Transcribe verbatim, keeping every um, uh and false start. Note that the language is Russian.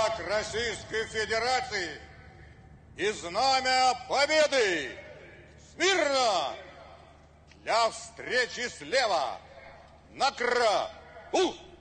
флаг Российской Федерации и знамя победы. Смирно! Для встречи слева. Накра! У!